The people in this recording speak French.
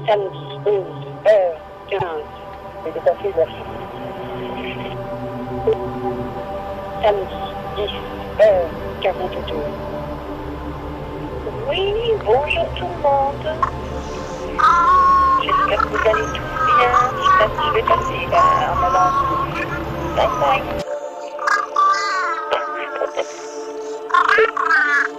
Samedi 11h15. C'est tout à fait vers samedi 10h42. Oui, bonjour tout le monde. J'espère que vous allez tous bien. Je vais passer en avance. Bye bye.